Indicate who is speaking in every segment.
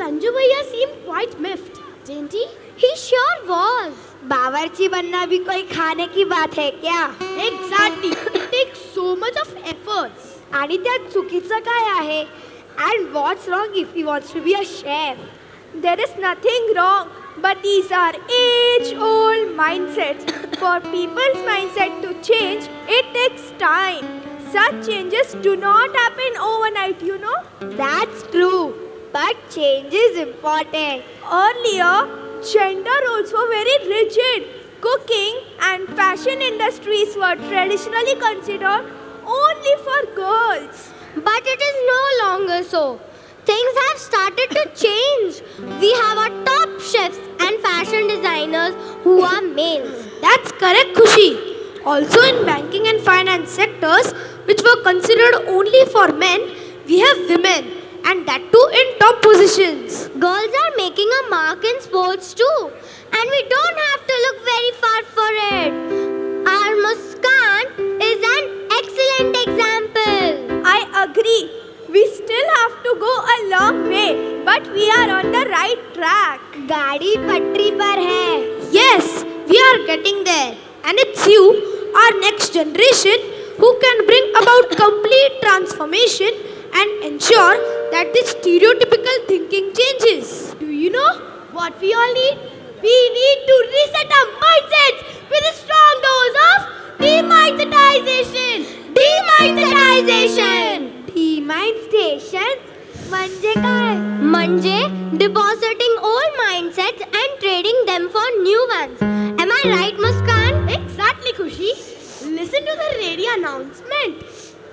Speaker 1: Sanju Bhaiya seemed quite miffed, didn't he?
Speaker 2: He sure was. बावर्ची बनना भी कोई खाने की बात है क्या?
Speaker 1: Exactly. It takes so much of efforts.
Speaker 2: आणि त्यात चुकीचं काय आहे? And what's wrong if he wants to be a chef? There is nothing wrong, but these are age-old mindsets. For people's mindset to change, it takes time. Such changes do not happen overnight, you know. That's true, but change is important. Earlier, gender roles were very rigid. Cooking and fashion industries were traditionally considered only for girls. But it is no longer so. Things have started to change. We have our top chefs and fashion designers who are males.
Speaker 1: That's correct, Khushi. Also in banking and finance sectors, which were considered only for men, we have women, and that too in top positions.
Speaker 2: Girls are making a mark in sports too, and we don't have to look very far for it. Our Muskan is an excellent example. I agree. We still have to go a long way, but we are on the right track. गाड़ी पटरी पर है.
Speaker 1: Yes, we are getting there. And it's you, our next generation, who can bring about complete transformation and ensure that this stereotypical thinking changes. Do you know what we all need? We need to reset our mindsets with a strong dose of demindsetisation.
Speaker 2: Demindsetisation. Demindsetation म्हणजे काय? म्हणजे depositing old mindsets and trading them for new ones. Am I right, Muskan?
Speaker 1: Exactly, Khushi. Listen to the radio announcement.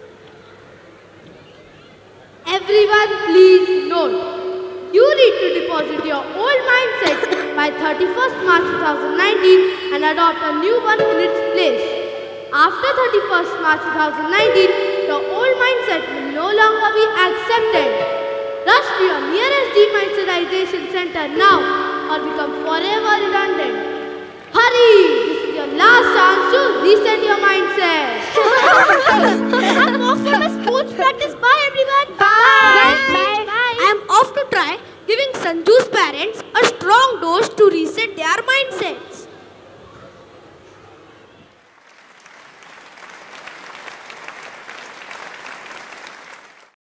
Speaker 1: Everyone, please note. You need to deposit your old mindset by 31st March 2019 and adopt a new one in its place. After 31st March 2019, the old mindset will no longer be accepted. Rush to your nearest demindsetisation center now or become forever redundant. Hurry! This is your last chance to reset your mindset. I'm off for my sports practice. Bye everyone.
Speaker 2: Bye.
Speaker 1: I'm off to try giving Sanju's parents a strong dose to reset their mindset.